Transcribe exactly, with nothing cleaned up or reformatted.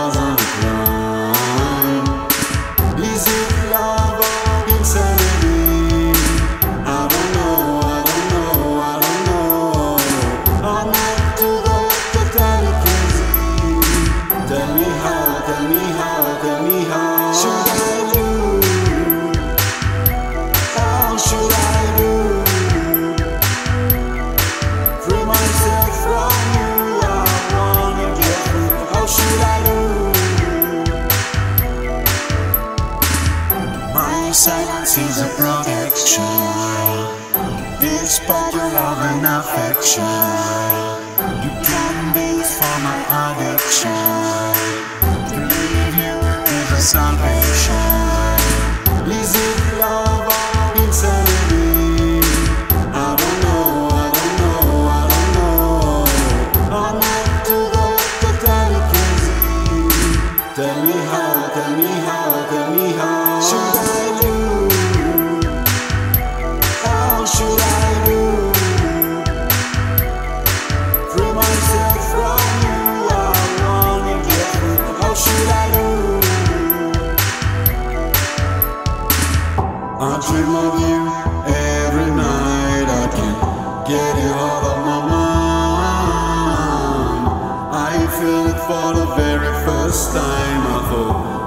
stars on the ground. Is it love or insanity? I don't know, I don't know, I don't know. I'm not to go totally crazy. Tell me how, tell me how, tell me how. Should I do? How should I do? Free myself from you, I wanna get free. How should I do? My silence is a protection. Despite your love and affection, you can be for my addiction. To leave you is a salvation. Is it love or insanity? I don't know, I don't know, I don't know. I'm not to go totally crazy. Tell me how, tell me how, tell me how. Should I do? How should I do? Free myself from you, I wanna get free. How should I do? I dream of you every night. I can't get you out of my mind. I feel it for the very first time. I thought